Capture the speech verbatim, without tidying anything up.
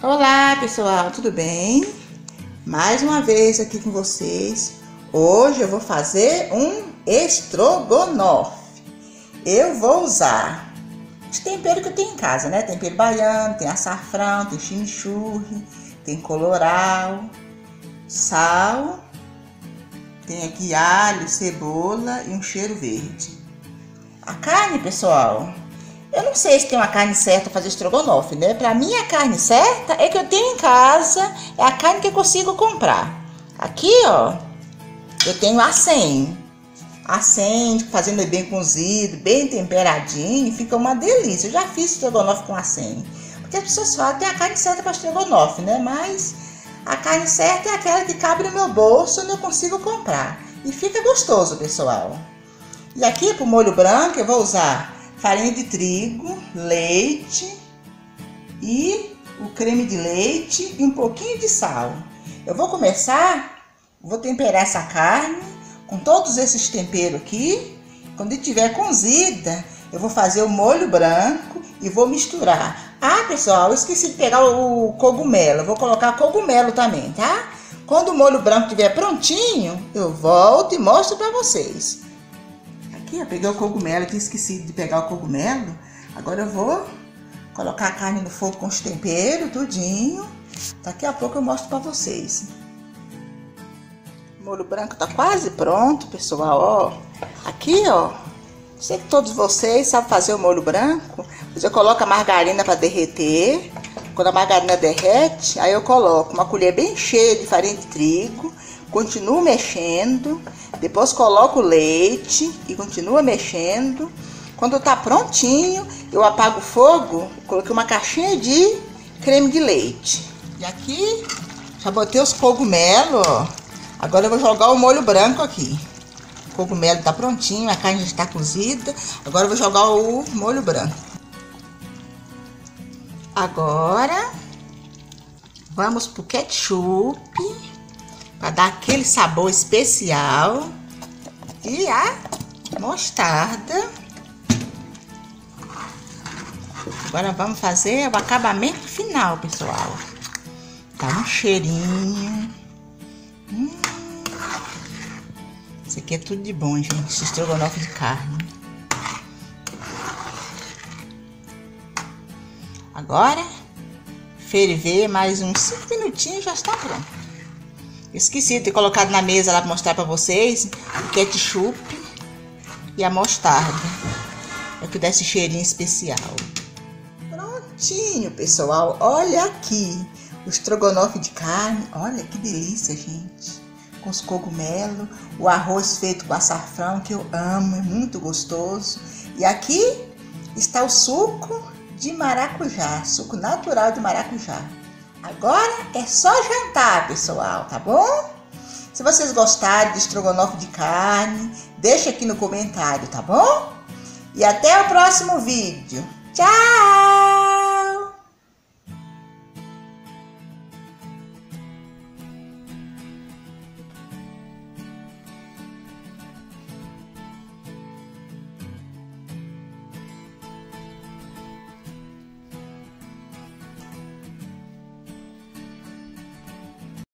Olá pessoal, tudo bem? Mais uma vez aqui com vocês. Hoje eu vou fazer um estrogonofe. Eu vou usar os temperos que eu tenho em casa, né? Tempero baiano, tem açafrão, tem chimichurri, tem colorau, sal, tem aqui alho, cebola e um cheiro verde. A carne, pessoal, eu não sei se tem uma carne certa para fazer estrogonofe, né? Para mim, a carne certa é que eu tenho em casa, é a carne que eu consigo comprar. Aqui, ó, eu tenho acém. Acém, fazendo bem cozido, bem temperadinho, fica uma delícia. Eu já fiz estrogonofe com acém. Porque as pessoas falam que tem a carne certa para estrogonofe, né? Mas a carne certa é aquela que cabe no meu bolso onde eu consigo comprar. E fica gostoso, pessoal. E aqui, para o molho branco, eu vou usar farinha de trigo, leite e o creme de leite e um pouquinho de sal. Eu vou começar, vou temperar essa carne com todos esses temperos aqui. Quando estiver cozida, eu vou fazer o molho branco e vou misturar. Ah, pessoal, eu esqueci de pegar o cogumelo. Eu vou colocar cogumelo também, tá? Quando o molho branco estiver prontinho, eu volto e mostro para vocês. Aqui, eu peguei o cogumelo, tinha esquecido de pegar o cogumelo. Agora eu vou colocar a carne no fogo com os temperos, tudinho. Daqui a pouco eu mostro pra vocês. O molho branco tá quase pronto, pessoal, ó. Aqui, ó, sei que todos vocês sabem fazer o molho branco. Você coloca a margarina pra derreter. Quando a margarina derrete, aí eu coloco uma colher bem cheia de farinha de trigo. Continuo mexendo, depois coloco o leite e continuo mexendo. Quando tá prontinho, eu apago o fogo, coloquei uma caixinha de creme de leite. E aqui, já botei os cogumelos, ó. Agora eu vou jogar o molho branco aqui. O cogumelo tá prontinho, a carne já está cozida. Agora eu vou jogar o molho branco. Agora, vamos pro ketchup, para dar aquele sabor especial, e a mostarda. Agora vamos fazer o acabamento final, pessoal. Tá um cheirinho. Hum. Isso aqui é tudo de bom, gente. Esse estrogonofe de carne. Agora, ferver mais uns cinco minutinhos e já está pronto. Esqueci de ter colocado na mesa lá para mostrar para vocês o ketchup e a mostarda. É que dá esse cheirinho especial. Prontinho, pessoal. Olha aqui o estrogonofe de carne. Olha que delícia, gente. Com os cogumelos, o arroz feito com açafrão, que eu amo, é muito gostoso. E aqui está o suco de maracujá, suco natural de maracujá. Agora é só jantar, pessoal, tá bom? Se vocês gostarem de estrogonofe de carne, deixa aqui no comentário, tá bom? E até o próximo vídeo. Tchau!